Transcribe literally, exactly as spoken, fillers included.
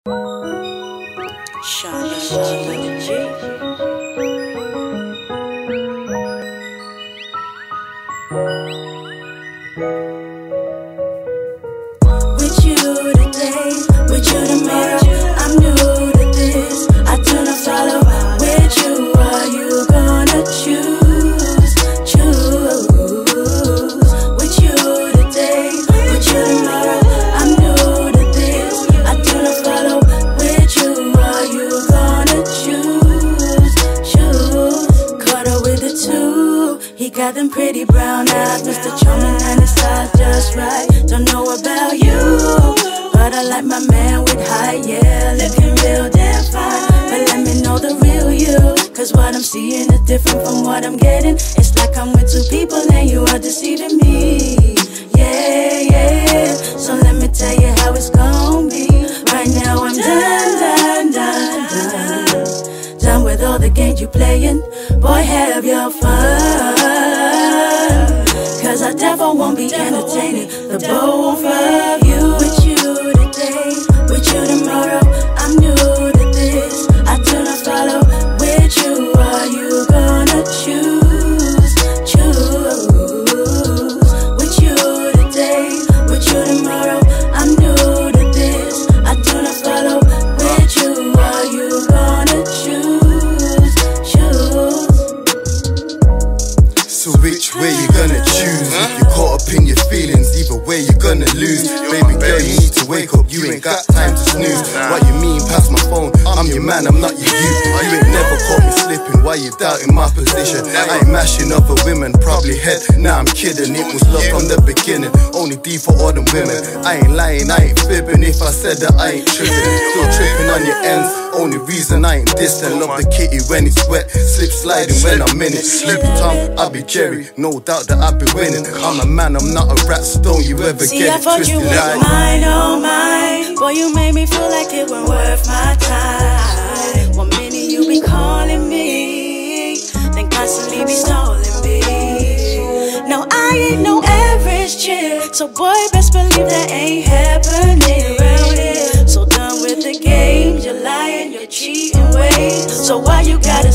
Sharnology. With you today, with you tomorrow, I'm new to this. I do not follow. With you, are you gonna choose? Choose. With you today, with you tomorrow, I'm new to this. I do not follow. With you, are you gonna choose? Choose. Caught her with the two. He got them pretty brown eyes, Mister Charming and his style just right. Don't know about you, but I like my man with high, yeah, looking real damn fine. But let me know the real you, cause what I'm seeing is different from what I'm getting. It's like I'm with two people and you are deceiving me. Yeah, yeah, so let me tell you how it's gonna be. Right now I'm done, done, done, done. Done with all the games you playing. Boy, have your fun, cause I devil won't be entertaining the both of you. With you today, with you tomorrow, I'm new to this. I do not follow. With you, are you gonna choose? Choose. With you today, with you tomorrow, I'm new to this. I do not follow. With you, are you gonna choose? Choose. So which way you gonna choose? If you caught up in your feelings, either way you gonna lose. Baby girl, you need to wake up, you ain't got time to snooze. What you mean pass my phone? I'm your man, I'm not your you. You ain't never caught me slipping, why you doubting my position? I ain't mashing other women, probably head, nah I'm kidding. It was love from the beginning, only D for all them women. I ain't lying, I ain't fibbing if I said that I ain't tripping. Still tripping on your ends, only reason I ain't distant. Love the kitty when it's wet, slip sliding when I'm in it. Sleepy Tom, I'll be Jerry, no doubt that I'll be winning. I'm a man, I'm not a rat, so don't you ever See, get I it thought twisted. you was mine, oh mine. Boy, you made me feel like it wasn't worth my time. One minute you be calling me, then constantly be stalling me. No, I ain't no average chick, so boy, best believe that ain't happening around here. So done with the games, you're lying, you're cheating ways. So why you gotta